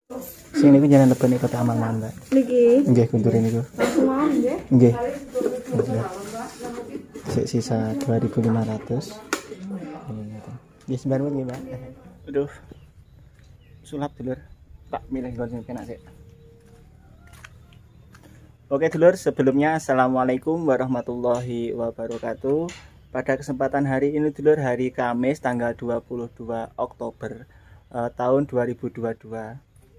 Sing niku jalan leban niku Kota Amang, Mbak. Niki. Nggih kunture niku. Langsung mau nggih. Nggih. Sisa 2.500. Nggih sembarang nggih, Mbak. Aduh. Sulap dulur. Tak milih nggon sing penak sik. Oke dulur, sebelumnya Assalamualaikum warahmatullahi wabarakatuh. Pada kesempatan hari ini dulur, hari Kamis tanggal 22 Oktober tahun 2022.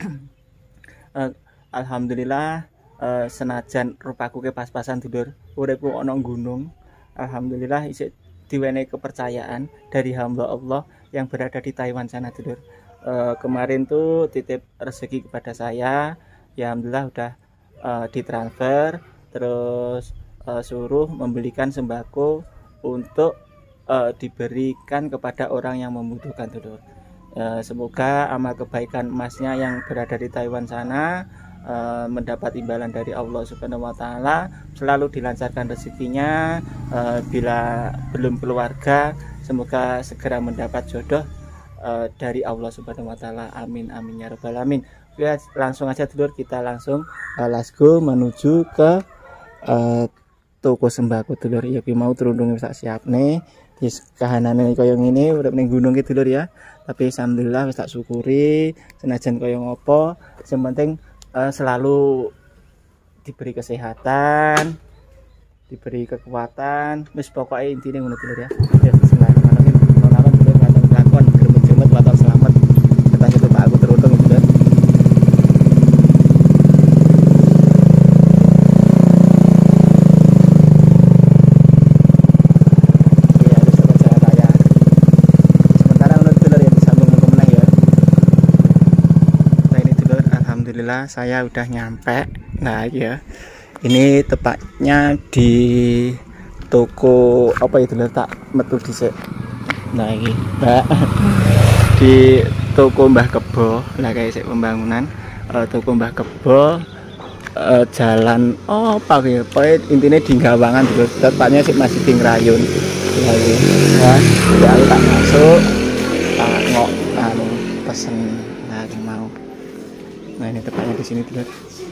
Alhamdulillah, senajan rupaku ke pas-pasan dulur, uripku ana gunung. Alhamdulillah isih diwenehi kepercayaan dari hamba Allah yang berada di Taiwan sana dulur. Kemarin tuh titip rezeki kepada saya, ya alhamdulillah udah ditransfer, terus suruh membelikan sembako untuk diberikan kepada orang yang membutuhkan dulur. Semoga amal kebaikan emasnya yang berada di Taiwan sana mendapat imbalan dari Allah Subhanahu wa taala, selalu dilancarkan rezekinya, bila belum keluarga semoga segera mendapat jodoh dari Allah Subhanahu wa taala. Amin amin ya rabbal alamin. Ya, langsung aja dulur, kita langsung let's go menuju ke toko sembako dulur. Ya mau terundung sak siap nih. Wis kahanane kaya ngene urip ning gunung iki dulur ya. Tapi alhamdulillah wis tak syukuri senajan kaya ngopo, sing penting selalu diberi kesehatan, diberi kekuatan, wis pokoke intine ngono dulur ya. Ya bismillahirrahmanirrahim. Menawan dulur ngaten lakon gremet-gremet waton selamat. Kita itu Pak aku teruntung dulur. Alhamdulillah saya udah nyampe. Nah ya, ini tepatnya di toko apa itu letak metu dhisik. Nah ini Mbak, di toko Mbah Kebo lah kayak sik pembangunan toko Mbah Kebo, jalan apa ya, pokoknya intinya di Gawangan dulu, tepatnya sih masih di Ngrayun. Nah, ya tak masuk, tak ngok pesen lagi mau. Nah ini tepatnya di sini dulu.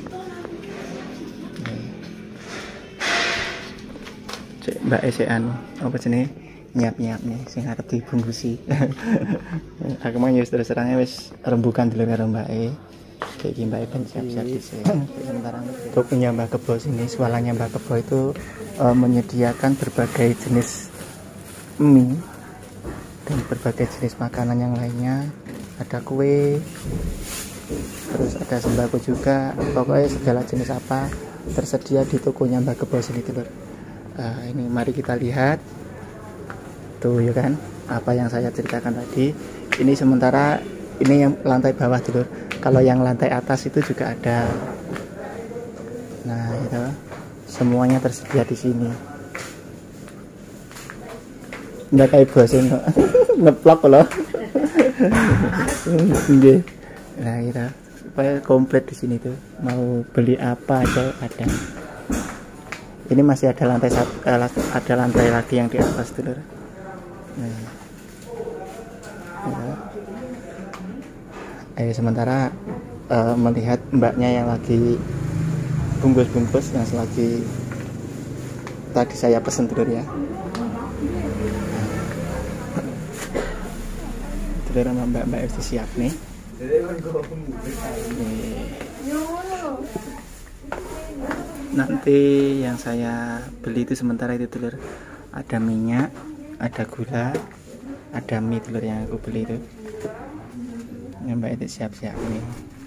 Cek Mbak anu apa jenenge nyiap-nyiap nih sing arep dibungkusi. Aku mau wis terus-terangnya wis rembukan dulu karo Mbak kayak gini Mbak ben siap-siap dhisik. Sementara tokonya Mbak Kebo sini, swalanya Mbak Kebo itu menyediakan berbagai jenis mie dan berbagai jenis makanan yang lainnya. Ada kue, terus ada sembako juga, pokoknya segala jenis apa tersedia di tokonya Mbak Kebo sini dulur. Ini mari kita lihat tuh ya kan, apa yang saya ceritakan tadi. Ini sementara ini yang lantai bawah dulur, kalau yang lantai atas itu juga ada. Nah itu semuanya tersedia di sini. Nggak kayak bosen ngeplok loh. Nah itu supaya komplit di sini tuh, mau beli apa aja ada. Ini masih ada lantai lagi yang di atas dulur. Nah, ya. Ayo sementara melihat mbaknya yang lagi bungkus-bungkus yang lagi tadi saya pesen dulur ya. Dulur sama mbak-mbak itu siap nih. Nanti yang saya beli itu sementara itu dulur, ada minyak, ada gula, ada mie dulur yang aku beli itu. Yang mbak itu siap-siap nih.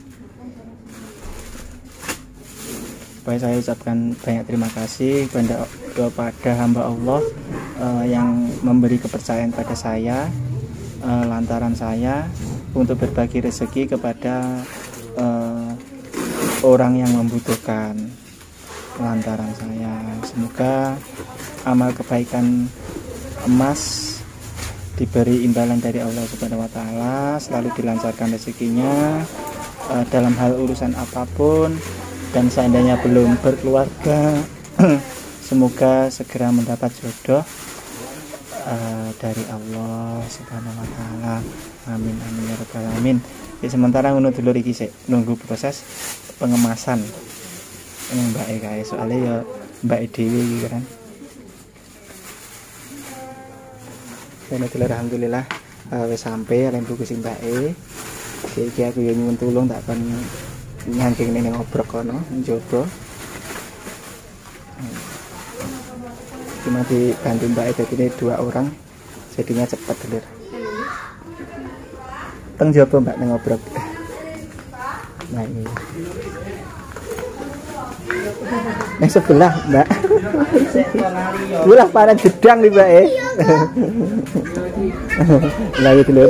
Supaya saya ucapkan banyak terima kasih kepada hamba Allah yang memberi kepercayaan pada saya, lantaran saya untuk berbagi rezeki kepada orang yang membutuhkan lantaran saya. Semoga amal kebaikan emas diberi imbalan dari Allah Subhanahu wa taala, selalu dilancarkan rezekinya dalam hal urusan apapun, dan seandainya belum berkeluarga semoga segera mendapat jodoh dari Allah Subhanahu wa taala. Amin amin ya rabbal alamin. Ya, sementara ngono dulur iki sik nunggu proses pengemasan. Mbak kae soalnya ya Mbak dhewe iki kan. Dene dulur alhamdulillah wis sampe lan buku sing Mbak iki aku yo nyuwun tulung tak kon nyangking ning obrok kono njaba. Cuma dibantu Mbak jadi ini 2 orang jadinya cepat dulur. Teng jaba Mbak ning obrok. Nah ini. Ning sebelah Mbak. Sebelah panen gedang nih Mbak Lah itu dulur.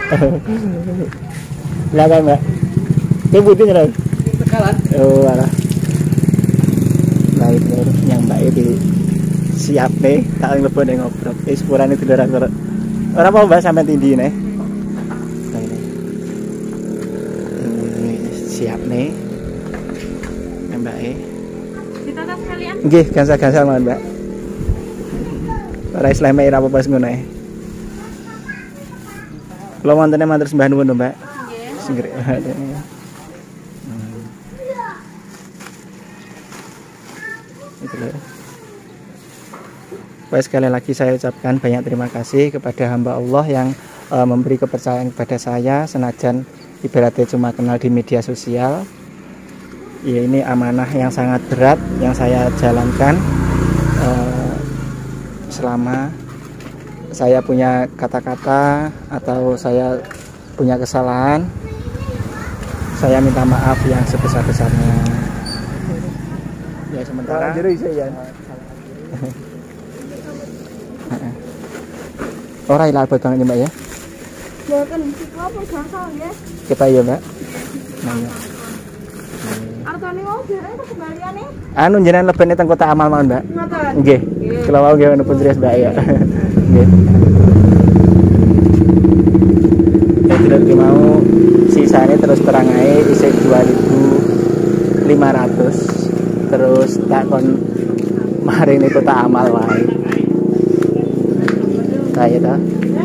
Lah kan Mbak. Ini putih nyerah. Tegalan. Oh alah. Lah itu yang Mbak di siap nih, tak ngelebon ning obrok. Sepurane dulur aku. Ora apa Mbak sampe tindi nih. Siap nih Mbak Ditata sekalian? Nggih, gansal-gansal mawon Mbak. Ora islame ora apa-apa ngono ae. Kula wontene matur sembah nuwun lho Mbak. Nggih. Singgrek. Itu lho. Sekali lagi saya ucapkan banyak terima kasih kepada hamba Allah yang memberi kepercayaan kepada saya, senajan ibaratnya cuma kenal di media sosial. Ya, ini amanah yang sangat berat yang saya jalankan selama saya punya kata-kata atau saya punya kesalahan, saya minta maaf yang sebesar-besarnya. Ya sementara ora ilang banget Mbak ya. Mboten siku apa gangsal nggih. Kita ya Mbak. Nah, ya. Artane mau dereng kembaliane. Anu jenengan lebene teng Kota Amal mawon Mbak. Ngoten. Nggih. Kula wau nggih menapa serius Mbak ya. Nggih. Tidak mau sisanya terus terang ae isih 2.500. Terus tak kon mari ini Kota Amal wae. Saya dah.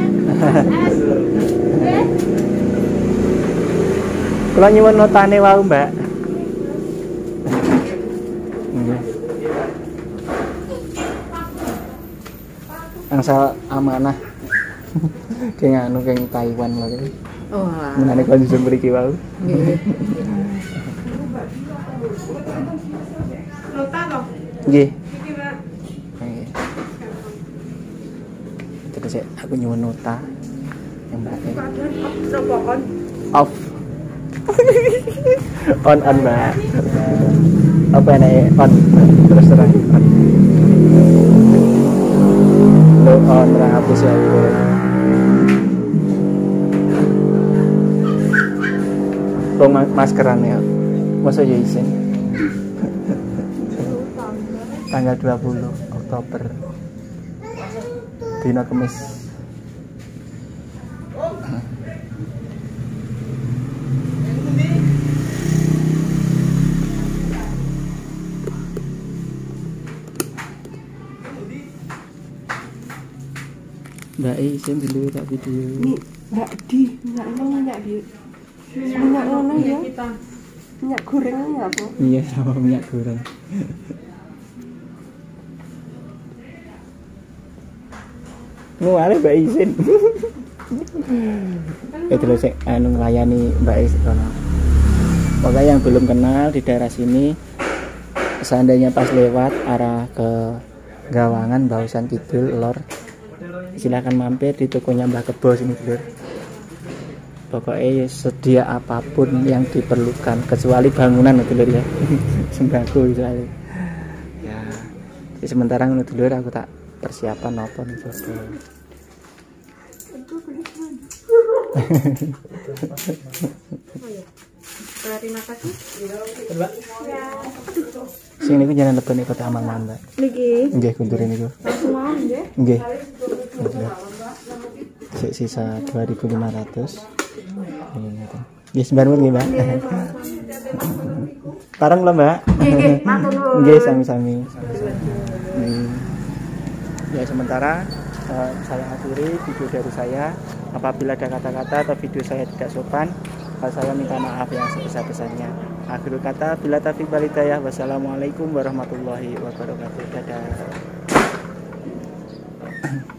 Kula nyuwun notane wau, Mbak. Nggih. Angsal amanah. Keng anu keng Taiwan lho. Oh alah. Menane konsum mriki wau. Nggih. Nota toh? Nggih. Iki, Mbak. Nggih. Terus aku nyuwun nota yang Mbak. Coba Off. On Mbak. Apa nih on terus terang on. Lo on hapus ya. Tong maskeran ya. Masa ya isin. Tanggal 20 Oktober. Dina Kamis. Mbak isin dulu tak video. Nih, Mbak Di, minyak di. Minyak mana ya? Minyak gorengnya apa? Iya, sama minyak goreng. Ngawale Mbak Isin. Itu sih anu nglayani Mbak Isin kono. Pokoknya yang belum kenal di daerah sini, seandainya pas lewat arah ke Gawangan, Bausan Kidul, Lor, silakan mampir di tokonya Mbah Kebo sini dulur. Pokoknya sedia apapun yang diperlukan kecuali bangunan dulur ya. Sembako misalnya. Ya, jadi sementara ngono dulur aku tak persiapan apa nih foto. Terima kasih. Sing niku jalan lebene Kota Amal Mbak. Niki. Nggih kuntur niku. Langsung mau nggih. Nggih. Sisa 2.500. Nggih sebentar nggih Mbak. Parang lho Mbak. Nggih, matur nuwun. Nggih sami-sami. Ya sementara saya akhiri video dari saya. Apabila ada kata-kata atau video saya tidak sopan, Saya minta maaf yang sebesar-besarnya. Akhirul kata, bila taufiq wal hidayah. Wassalamualaikum warahmatullahi wabarakatuh. Dadah.